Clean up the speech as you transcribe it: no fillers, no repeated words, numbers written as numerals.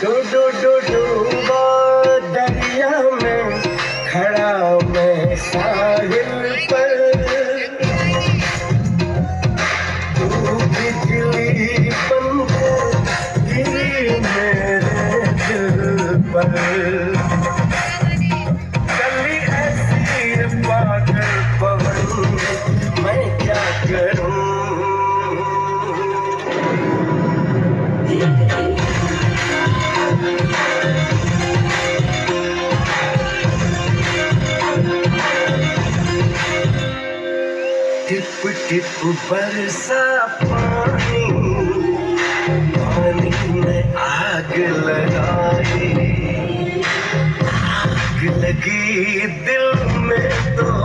डूबा दरिया में खड़ा मैं साहिल पर, तू बिजली बनकर गिरी मेरे दिल पर। चली ऐसी पागल पवन मैं क्या करूं। टिप टिप बरसा पानी, पानी में आग लगाई, आग लगी दिल में तो